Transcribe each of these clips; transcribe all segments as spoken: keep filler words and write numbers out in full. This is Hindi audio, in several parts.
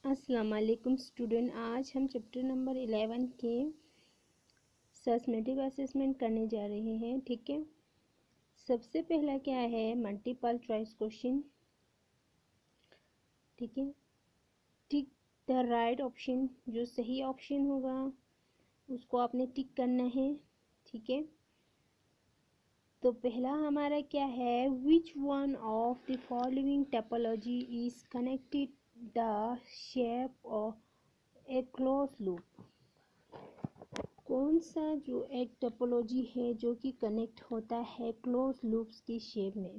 अस्सलाम वालेकुम स्टूडेंट। आज हम चैप्टर नंबर इलेवन के सस्मेटिक असेसमेंट करने जा रहे हैं। ठीक है, सबसे पहला क्या है, मल्टीपल चॉइस क्वेश्चन। ठीक है, टिक द राइट ऑप्शन, जो सही ऑप्शन होगा उसको आपने टिक करना है। ठीक है, तो पहला हमारा क्या है, which one of the following topology is connected the shape of a close loop. कौन सा जो एक टोपोलॉजी है जो कि कनेक्ट होता है क्लोज लूप्स की शेप में।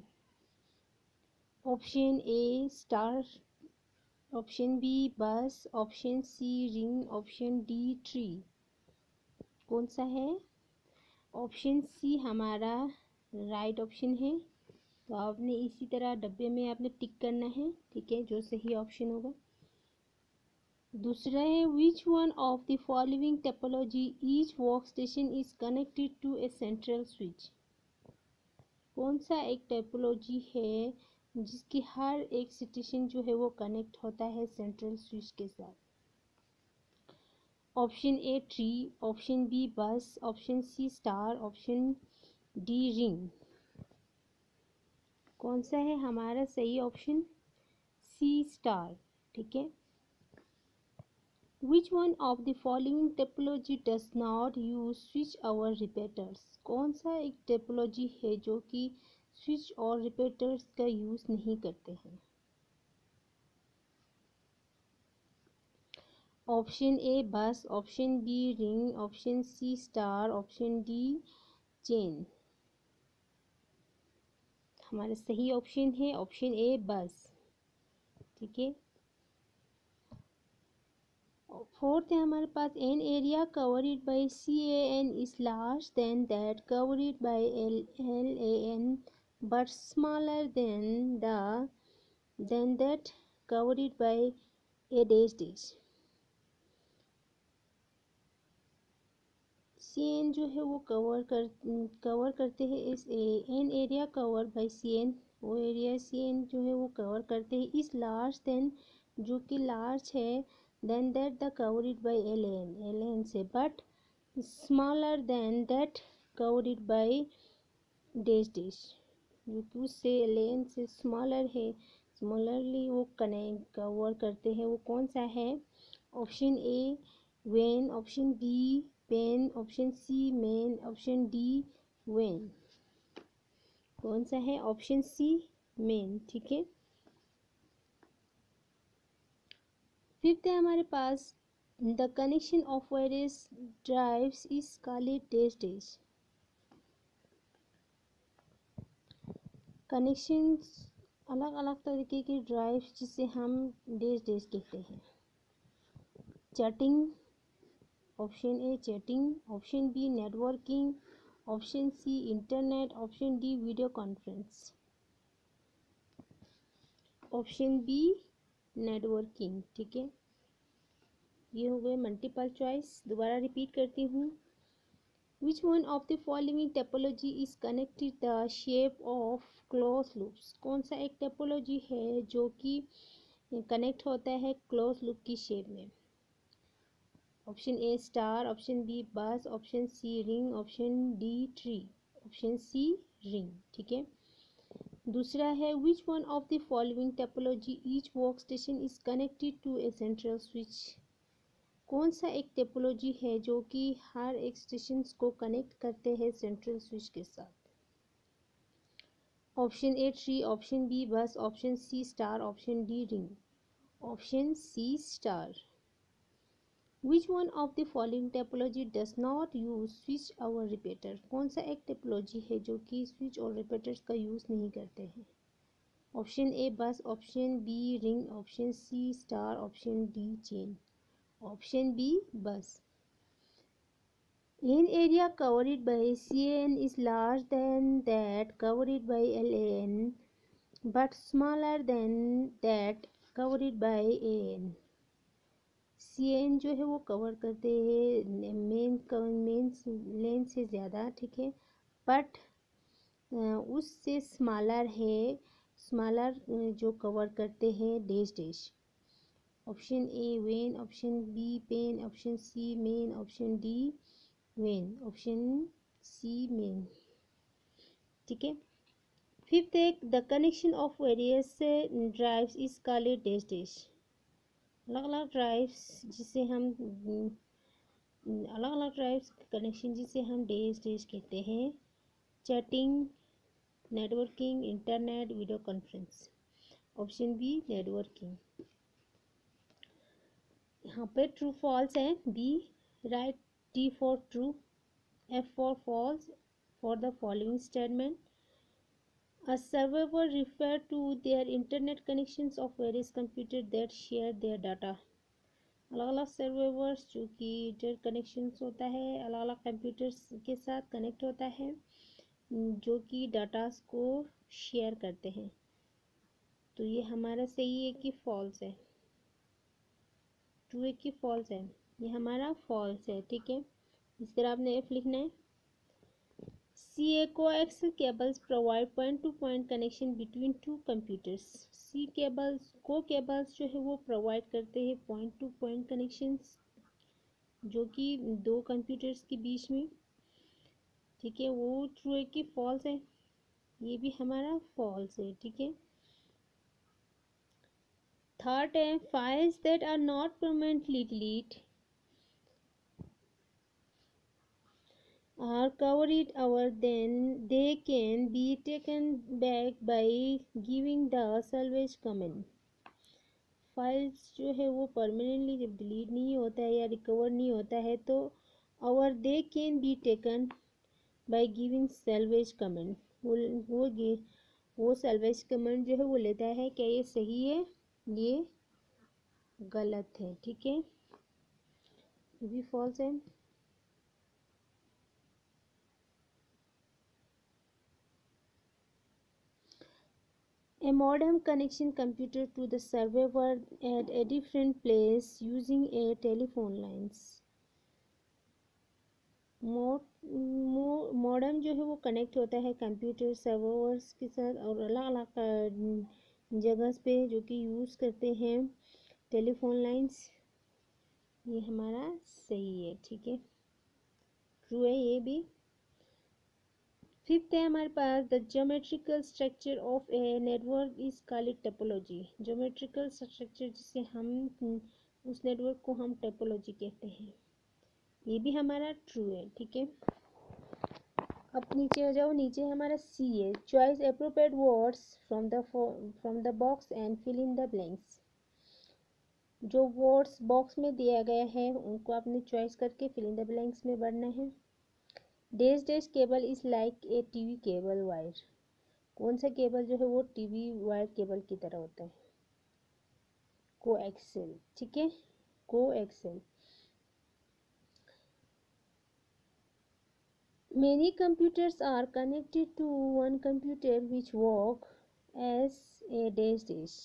Option A star, option B bus, option C ring, option D tree. कौन सा है? ऑप्शन सी हमारा राइट ऑप्शन है। तो आपने इसी तरह डब्बे में आपने टिक करना है। ठीक है, जो सही ऑप्शन होगा। दूसरा है, which one of the following topology each work station is connected to a central switch. कौन सा एक टोपोलॉजी है जिसकी हर एक स्टेशन जो है वो कनेक्ट होता है सेंट्रल स्विच के साथ। Option A tree, option B bus, option C star, option D ring. कौन सा है हमारा सही ऑप्शन? C star. ठीक है, Which one of the following topology does not use switch or repeaters? कौन सा एक टोपोलॉजी है जो कि स्विच और रिपीटर्स का यूज नहीं करते हैं। Option A bus, option B ring, option C star, option D chain. हमारा सही ऑप्शन है ऑप्शन ए बस। ठीक है, फोर्थ है हमारे पास, an area covered by C A N is large than that covered by L L A N but smaller than the then that covered by a dash dash. C N जो है वो कवर कर कवर करते हैं इस an area cover by C N, वो एरिया सी एन जो है वो कवर करते हैं इस लार्ज देन, जो कि लार्ज है, then that the covered by ln ln से, but smaller than that covered by dash dash, जो कि उससे ln से स्मॉलर है, स्मॉलरली वो कनेक्ट कवर करते हैं। वो कौन सा है? Option A when, option B pen, option C main, option D when. कौन सा है? Option C main. ठीक है, फिफ्थ है हमारे पास, the connection of various drives is called dash dash. Connections अलग अलग तरीके की ड्राइव्स जिसे हम डैश डैश कहते हैं। Chatting, option A chatting, option B networking, option C internet, option D video conference. Option B networking. ठीक है, ये हो गए मल्टीपल चॉइस। दोबारा रिपीट करती हूँ, which one of the following topology is connected the shape of close loops. कौन सा एक टोपोलॉजी है जो कि कनेक्ट होता है क्लोज लूप की शेप में। Option A star, option B bus, option C ring, option D tree, option C ring. ठीक है, दूसरा है, which one of the following topology each work station is connected to a central switch. कौन सा एक टोपोलॉजी है जो कि हर एक स्टेशन को कनेक्ट करते हैं सेंट्रल स्विच के साथ। Option A tree, option B bus, option C star, option D ring, option C star. Which one of the following topology does not use switch और रिपीटर। कौन सा एक टोपोलॉजी है जो कि स्विच और रिपीटर्स का यूज नहीं करते हैं। Option A bus, option B ring, option C star, option D chain, option B bus. An area covered by C A N is larger than that covered by L A N, but smaller than that covered by A N. C A N जो है वो कवर करते हैं मेन मेन लेन से ज़्यादा। ठीक है, बट उससे स्मॉलर है, स्मॉलर जो कवर करते हैं dash dash. Option A when, option B pen, option C main, option D when, option C main. ठीक है। फिफ्थ है the connection of various drives is called dash dash. अलग अलग ड्राइव्स जिसे हम अलग अलग ड्राइव्स कनेक्शन जिसे हम डैश डैश कहते हैं। Chatting, networking, internet, video conference. Option B networking. यहाँ पे ट्रू फॉल्स है। B write, T for true, F for false for the following statement. A server refer to their internet connections of various computers that share their data। अलग अलग सर्वर्स जो कि इंटर कनेक्शंस होता है, अलग अलग कंप्यूटर्स के साथ कनेक्ट होता है जो कि डाटास को शेयर करते हैं। तो ये हमारा सही है कि फॉल्स है? ट्रू है कि फॉल्स है? ये हमारा फॉल्स है। ठीक है, इस तरह आपने एफ लिखना है। C a coaxial cables provide point to point connection between two computers. C cables को केबल्स जो है वो प्रोवाइड करते हैं पॉइंट टू पॉइंट कनेक्शंस जो कि दो कंप्यूटर्स के बीच में। ठीक है, वो ट्रू है कि फॉल्स है? ये भी हमारा फॉल्स है। ठीक है। थर्ड है files that are not permanently delete are covered over, then they can be taken back by giving the salvage command। Files जो है वो परमानेंटली जब डिलीट नहीं होता है या रिकवर नहीं होता है तो और they can be taken by giving salvage comment. वो वो वो सैल्वेज कमेंट जो है वो लेता है। क्या ये सही है? ये गलत है। ठीक है, ये भी फॉल्स है। A modem connection computer to the server at a different place using a telephone lines। Modem जो है वो कनेक्ट होता है कंप्यूटर सर्वर्स के साथ और अलग अलग जगह पे जो कि यूज़ करते हैं टेलीफोन लाइंस। ये हमारा सही है। ठीक है, ट्रू है ये भी। फिफ्थ है हमारे पास the geometrical structure of a network is called topology. Geometrical structure जिसे हम उस नेटवर्क को हम टोपोलॉजी कहते हैं। ये भी हमारा ट्रू है। ठीक है, अब नीचे हो जाओ। नीचे हमारा सी है choice appropriate words from the from the box and fill in the blanks. जो वर्ड्स बॉक्स में दिया गया है उनको आपने चॉइस करके फिल इन द ब्लैंक्स में भरना है। Dash dash cable is like a TV cable wire. कौन सा केबल जो है वो टीवी वायर केबल की तरह होता है? कोएक्सियल। ठीक है, coaxial. Many computers are connected to one computer which work as a dash dash।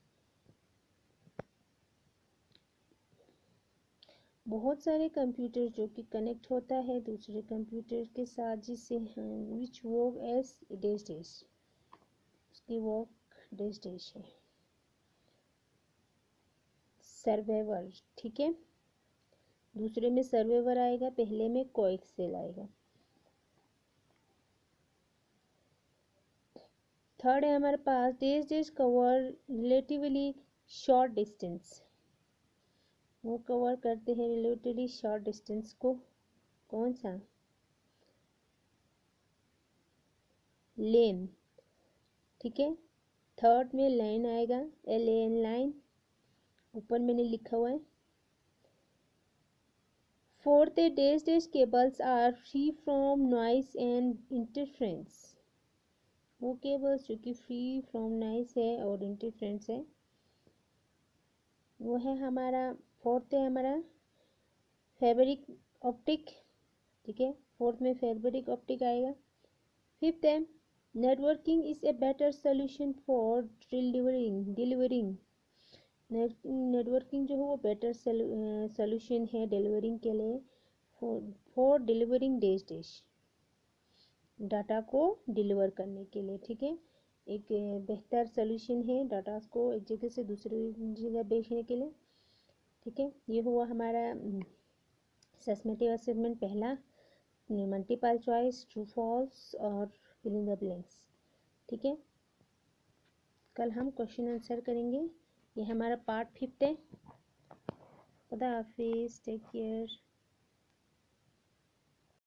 बहुत सारे कंप्यूटर जो कि कनेक्ट होता है दूसरे कंप्यूटर के साथ जिससे which work as dash dash. उसकी वर्क डैश डैश है। सर्वाइवर। ठीक है, दूसरे में सर्वाइवर आएगा, पहले में कोएक्सियल आएगा। थर्ड है हमारे पास dash dash cover relatively short distance. वो कवर करते हैं रिलेटिवली शॉर्ट डिस्टेंस को। कौन सा? लेन। ठीक है, थर्ड में लाइन आएगा, एल ए एन लाइन, ऊपर मैंने लिखा हुआ है। फोर्थ है dash dash cables are free from noise and interference. वो केबल्स जो कि फ्री फ्रॉम नॉइस है और इंटरफ्रेंस है वो है हमारा फोर्थ है हमारा फैब्रिक ऑप्टिक। ठीक है, फोर्थ में फैब्रिक ऑप्टिक आएगा। फिफ्थ है networking is a better solution for delivering delivering networking जो है वो बेटर सोल्यूशन है डिलीवरिंग के लिए for delivering dash dash data को डिलीवर करने के लिए। ठीक है, एक बेहतर सोल्यूशन है डाटा को एक जगह से दूसरी जगह भेजने के लिए। ठीक है, ये हुआ हमारा सस्मेटिव असेसमेंट पहला, मल्टीपल चॉइस, ट्रू फॉल्स और फिल इन द ब्लैंक्स। ठीक है, कल हम क्वेश्चन आंसर करेंगे। ये हमारा पार्ट फिफ्थ है। खुदा हाफिज़, टेक केयर।